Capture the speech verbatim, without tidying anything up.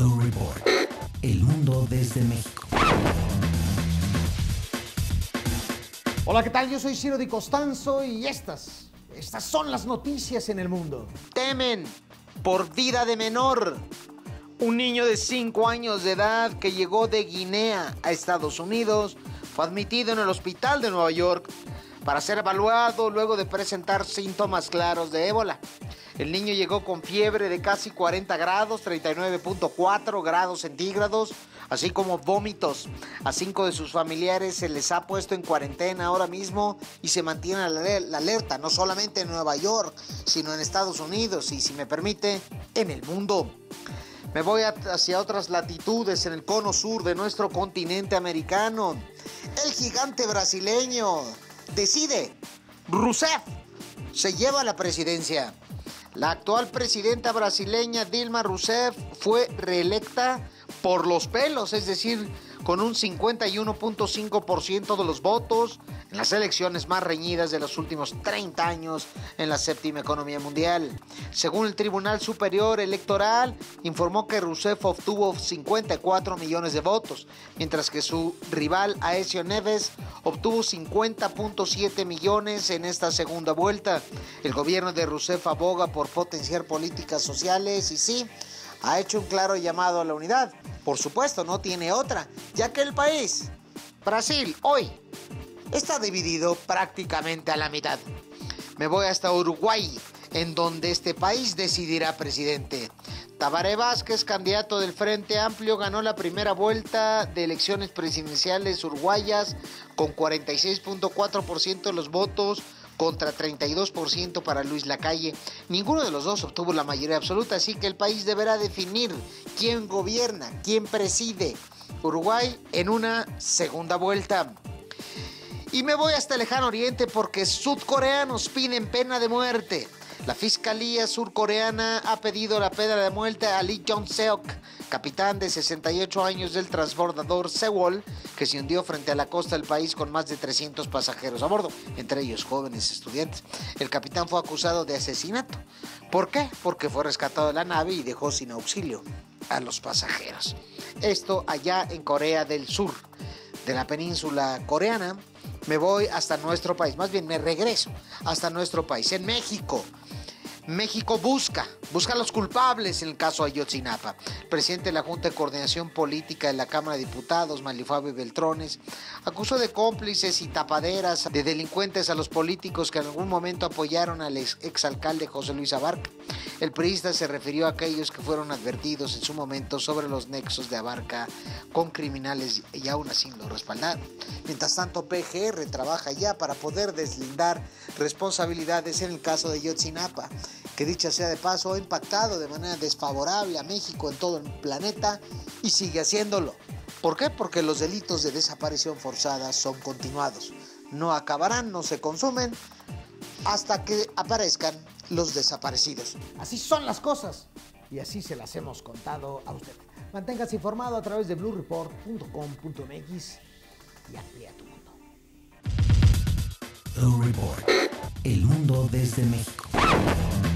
O Report. El mundo desde México. Hola, ¿qué tal? Yo soy Ciro Di Costanzo y estas, estas son las noticias en el mundo. Temen por vida de menor. Un niño de cinco años de edad que llegó de Guinea a Estados Unidos fue admitido en el hospital de Nueva York para ser evaluado luego de presentar síntomas claros de ébola. El niño llegó con fiebre de casi cuarenta grados, treinta y nueve punto cuatro grados centígrados, así como vómitos. A cinco de sus familiares se les ha puesto en cuarentena ahora mismo y se mantiene la alerta, no solamente en Nueva York, sino en Estados Unidos y, si me permite, en el mundo. Me voy hacia otras latitudes en el cono sur de nuestro continente americano. El gigante brasileño decide, Rousseff se lleva la presidencia. La actual presidenta brasileña Dilma Rousseff fue reelecta por los pelos, es decir, con un cincuenta y uno punto cinco por ciento de los votos en las elecciones más reñidas de los últimos treinta años en la séptima economía mundial. Según el Tribunal Superior Electoral, informó que Rousseff obtuvo cincuenta y cuatro millones de votos, mientras que su rival Aécio Neves obtuvo cincuenta punto siete millones en esta segunda vuelta. El gobierno de Rousseff aboga por potenciar políticas sociales y sí, ha hecho un claro llamado a la unidad. Por supuesto, no tiene otra, ya que el país, Brasil, hoy, está dividido prácticamente a la mitad. Me voy hasta Uruguay, en donde este país decidirá presidente. Tabaré Vázquez, candidato del Frente Amplio, ganó la primera vuelta de elecciones presidenciales uruguayas con cuarenta y seis punto cuatro por ciento de los votos contra treinta y dos por ciento para Luis Lacalle. Ninguno de los dos obtuvo la mayoría absoluta, así que el país deberá definir quién gobierna, quién preside Uruguay en una segunda vuelta. Y me voy hasta el lejano oriente porque sudcoreanos piden pena de muerte. La fiscalía surcoreana ha pedido la pena de muerte a Lee Jong-seok, capitán de sesenta y ocho años del transbordador Sewol, que se hundió frente a la costa del país con más de trescientos pasajeros a bordo, entre ellos jóvenes estudiantes. El capitán fue acusado de asesinato. ¿Por qué? Porque fue rescatado de la nave y dejó sin auxilio a los pasajeros. Esto allá en Corea del Sur. De la península coreana me voy hasta nuestro país, más bien me regreso hasta nuestro país, en México. México busca, busca a los culpables en el caso Ayotzinapa. El presidente de la Junta de Coordinación Política de la Cámara de Diputados, Manlio Beltrones, acusó de cómplices y tapaderas de delincuentes a los políticos que en algún momento apoyaron al ex, exalcalde José Luis Abarca. El priista se refirió a aquellos que fueron advertidos en su momento sobre los nexos de Abarca con criminales y aún así lo respaldaron. Mientras tanto, P G R trabaja ya para poder deslindar responsabilidades en el caso de Ayotzinapa, que dicha sea de paso ha impactado de manera desfavorable a México en todo el planeta y sigue haciéndolo. ¿Por qué? Porque los delitos de desaparición forzada son continuados. No acabarán, no se consumen hasta que aparezcan los desaparecidos. Así son las cosas y así se las hemos contado a usted. Manténgase informado a través de blue report punto com punto m x y amplía tu mundo. O Report. El mundo desde México.